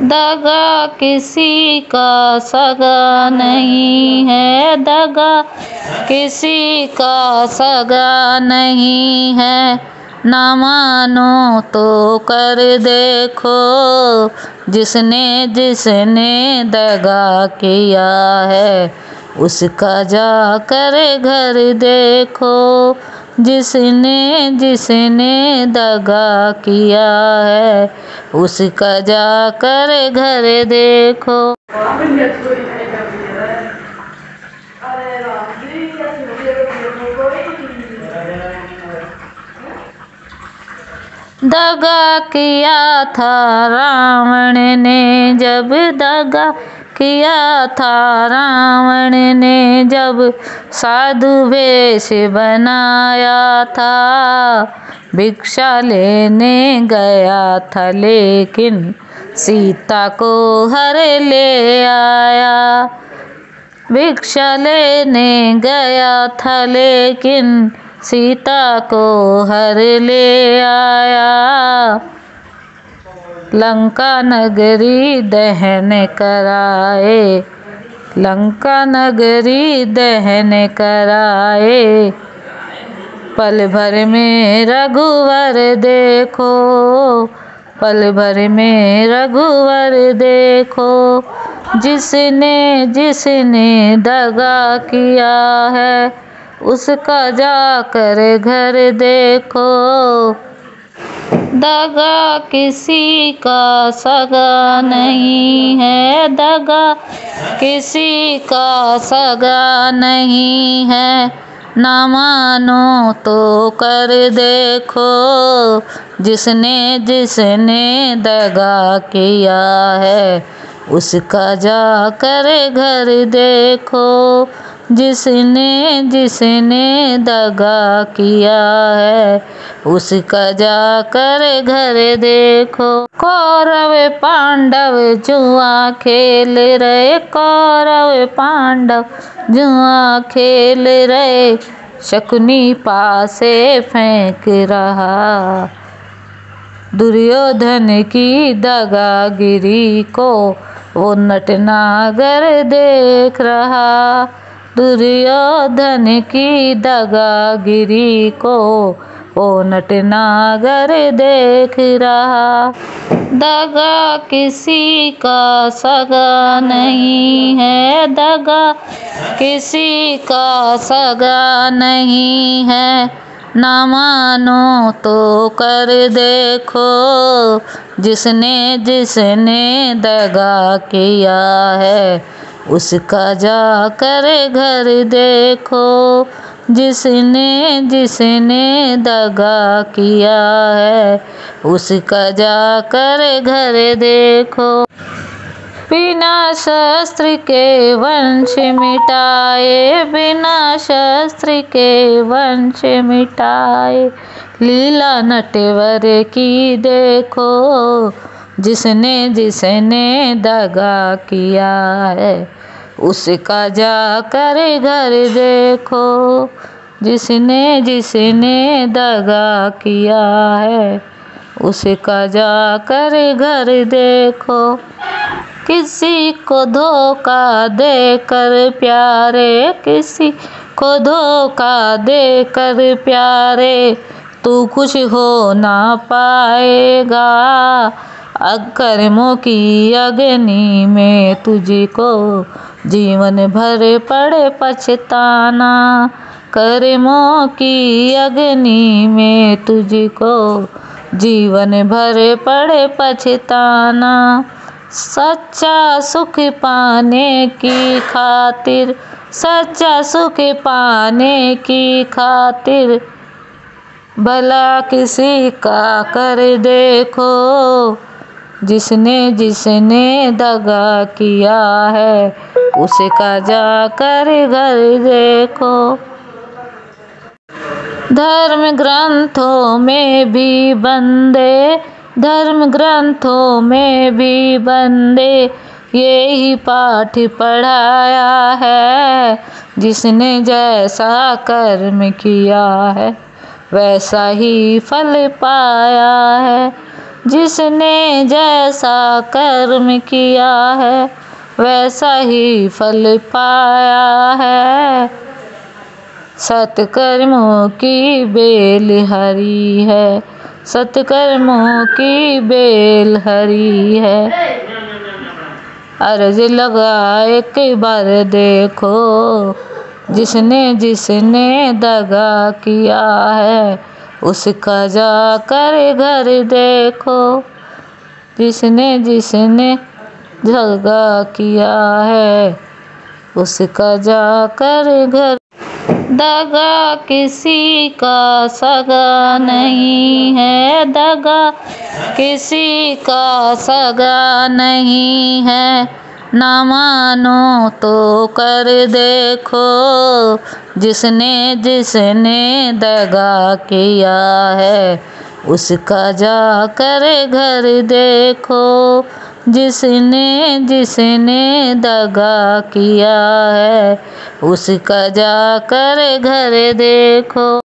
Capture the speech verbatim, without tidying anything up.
दगा किसी का सगा नहीं है, दगा किसी का सगा नहीं है। ना मानो तो कर देखो, जिसने जिसने दगा किया है उसका जाकर घर देखो। जिसने जिसने दगा किया है उसका जाकर घर देखो। दगा किया था रावण ने जब, दगा किया था रावण ने जब, साधु वेश बनाया था। भिक्षा लेने गया था लेकिन सीता को हर ले आया। भिक्षा लेने गया था लेकिन सीता को हर ले आया। लंका नगरी दहन कराए, लंका नगरी दहन कराए। पल भर में रघुवर देखो, पल भर में रघुवर देखो। जिसने जिसने दगा किया है उसका जाकर घर देखो। दगा किसी का सगा नहीं है, दगा किसी का सगा नहीं है। ना मानो तो कर देखो, जिसने जिसने दगा किया है उसका जाकर घर देखो। जिसने जिसने दगा किया है उसका जाकर घर देखो। कौरव पांडव जुआ खेल रहे, कौरव पांडव जुआ खेल रहे। शकुनी पासे फेंक रहा, दुर्योधन की दगागिरी को वो नटनागर देख रहा। दुर्योधन की दगागिरी को वो नटनागर देख रहा। दगा किसी का सगा नहीं है, दगा किसी का सगा नहीं है। ना मानो तो कर देखो, जिसने जिसने दगा किया है उसका जाकर घर देखो। जिसने जिसने दगा किया है उसका जाकर घर देखो। बिना शस्त्र के वंश मिटाए, बिना शस्त्र के वंश मिटाए। लीला नटवर की देखो, जिसने जिसने दगा किया है उसका जाकर घर देखो। जिसने जिसने दगा किया है उसका जाकर घर देखो। किसी को धोखा देकर प्यारे, किसी को धोखा देकर प्यारे, तू खुश हो ना पाएगा। कर्मों की अग्नि में तुझको जीवन भर पड़े पछताना। कर्मों की अग्नि में तुझको जीवन भर पड़े पछताना। सच्चा सुख पाने की खातिर, सच्चा सुख पाने की खातिर, भला किसी का कर देखो। जिसने जिसने दगा किया है उसका जाकर घर देखो। धर्म ग्रंथों में भी बंदे, धर्म ग्रंथों में भी बंदे यही पाठ पढ़ाया है। जिसने जैसा कर्म किया है वैसा ही फल पाया है। जिसने जैसा कर्म किया है वैसा ही फल पाया है। सत्कर्मों की बेल हरी है, सत्कर्मों की बेल हरी है। अर्ज लगा एक बार देखो, जिसने जिसने दगा किया है उसका जाकर घर देखो। जिसने जिसने दगा किया है उसका जाकर घर। दगा किसी का सगा नहीं है, दगा किसी का सगा नहीं है। ना मानो तो कर देखो, जिसने जिसने दगा किया है उसका जाकर घर देखो। जिसने जिसने दगा किया है उसका जाकर घर देखो।